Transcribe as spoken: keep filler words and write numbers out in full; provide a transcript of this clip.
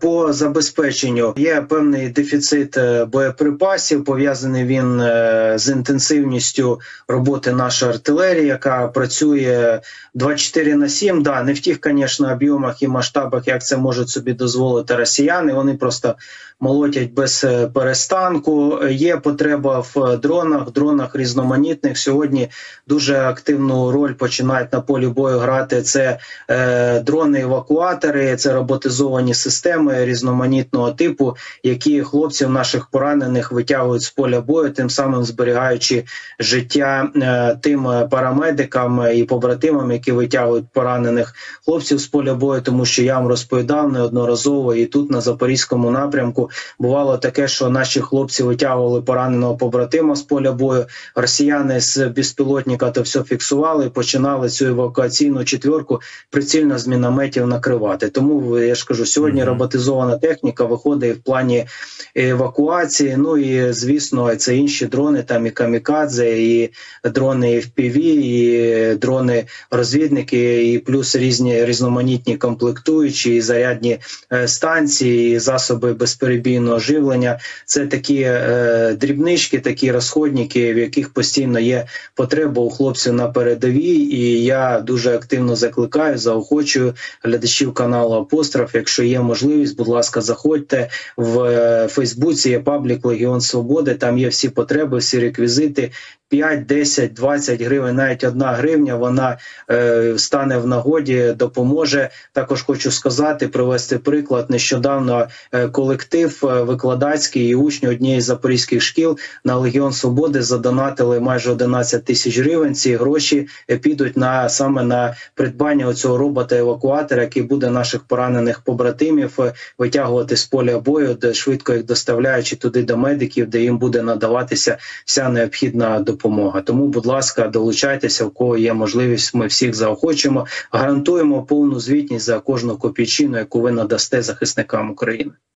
по забезпеченню є певний дефіцит боєприпасів, пов'язаний він з інтенсивністю роботи нашої артилерії, яка працює двадцять чотири на сім. Да, не в тих, звісно, об'ємах і масштабах, як це можуть собі дозволити росіяни. Вони просто молотять без перестанку. Є потреба в дронах, дронах різноманітних. Сьогодні дуже активну роль починають на полі бою грати це е, дрони-евакуатори, це роботизовані системи різноманітного типу, які хлопців наших поранених витягують з поля бою, тим самим зберігаючи життя е, тим парамедикам і побратимам, які витягують поранених хлопців з поля бою, тому що я вам розповідав неодноразово, і тут на Запорізькому напрямку бувало таке, що наші хлопці витягували пораненого побратима з поля бою, росіяни з безпілотника то все фіксували і починали цю евакуаційну четвірку прицільно з мінометів накривати. Тому, я ж кажу, сьогодні mm-hmm. роботизована техніка виходить в плані евакуації, ну і, звісно, це інші дрони, там і камікадзе, і дрони еф пі ві, і дрони-розвідники, і плюс різні різноманітні комплектуючі, і зарядні станції, і засоби безперебійного живлення. Це такі е, дрібнички, такі розходники, в яких постійно є потреба у хлопців на передовій. І я дуже активно закликаю, заохочую глядачів каналу Апостроф. Якщо є можливість, будь ласка, заходьте в Фейсбуці, є паблік Легіон Свободи, там є всі потреби, всі реквізити. п'ять, десять, двадцять гривень, навіть одна гривня, вона е, стане в нагоді, допоможе. Також хочу сказати, привести приклад. Нещодавно е, колектив е, викладацький і учні однієї з запорізьких шкіл на Легіон Свободи задонатили майже одинадцять тисяч гривень. Ці гроші е, підуть на, саме на придбання оцього робота-евакуатора, який буде наших поранених побратимів е, витягувати з поля бою, де швидко їх доставляючи туди до медиків, де їм буде надаватися вся необхідна допомога. Допомога. Тому, будь ласка, долучайтеся, у кого є можливість, ми всіх заохочуємо, гарантуємо повну звітність за кожну копійчину, яку ви надасте захисникам України.